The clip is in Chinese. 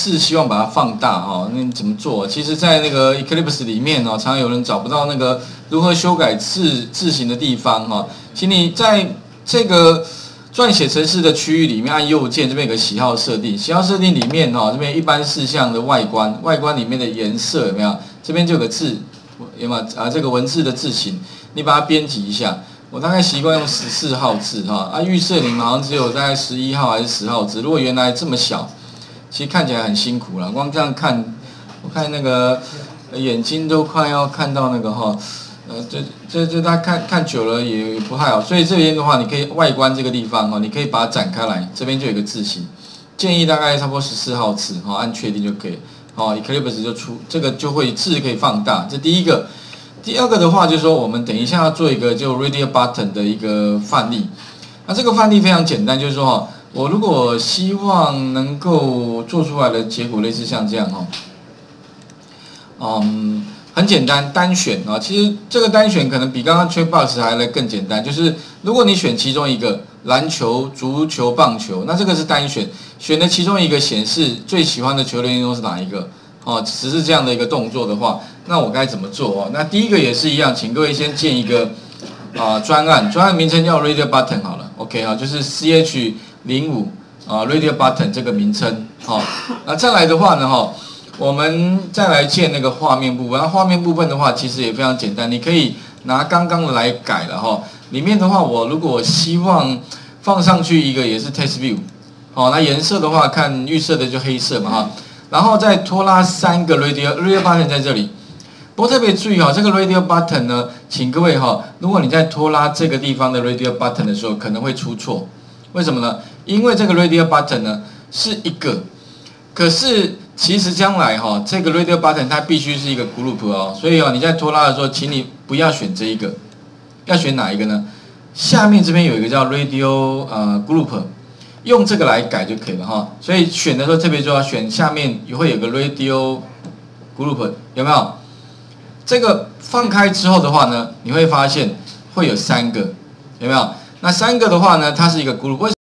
是希望把它放大哈，那你怎么做？其实，在那个 Eclipse 里面哦，常常有人找不到那个如何修改字形的地方哈，请你在这个撰写程式的区域里面按右键，这边有个喜好设定，喜好设定里面哈，这边一般事项的外观，外观里面的颜色有没有？这边就有个字，有没有啊？这个文字的字形，你把它编辑一下。我大概习惯用14号字哈，预设你们好像只有大概11号还是10号字。如果原来这么小，其实看起来很辛苦了。光这样看，我看那个眼睛都快要看到那个哈，这大家看久了也不太好。所以这边的话，你可以外观这个地方哈，你可以把它展开来，这边就有个字形，建议大概差不多14号字哈，按确定就可以。好 ，Eclipse 就出这个就会字可以放大，这第一个。第二个的话，就是说我们等一下要做一个就 Radial Button 的一个范例。那这个范例非常简单，就是说哈，我如果希望能够做出来的结果类似像这样哈，很简单，单选啊。其实这个单选可能比刚刚 Checkbox 还来更简单，就是如果你选其中一个篮球、足球、棒球，那这个是单选，选的其中一个显示最喜欢的球类运动是哪一个？哦，只是这样的一个动作的话，那我该怎么做哦？那第一个也是一样，请各位先建一个专案名称叫 Radial Button 好了 ，OK 哈，就是 CH05 Radial Button 这个名称。好，那再来的话呢哈，我们再来建那个画面部分。那画面部分的话，其实也非常简单，你可以拿刚刚的来改了哈。里面的话，我如果希望放上去一个也是 Text View， 好，那颜色的话看预设的就黑色嘛哈。然后再拖拉3个 Radial Button 在这里，不过特别注意哈，这个 Radial Button 呢，请各位哈，如果你在拖拉这个地方的 Radial Button 的时候，可能会出错，为什么呢？因为这个 Radial Button 呢是一个，可是其实将来哈，这个 Radial Button 它必须是一个 group 哦，所以你在拖拉的时候，请你不要选这一个，要选哪一个呢？下面这边有一个叫 Radial Group。用这个来改就可以了哈，所以选的时候特别就要选下面会有个 Radial Group， 有没有？这个放开之后的话呢，你会发现会有3个，有没有？那3个的话呢，它是一个 group。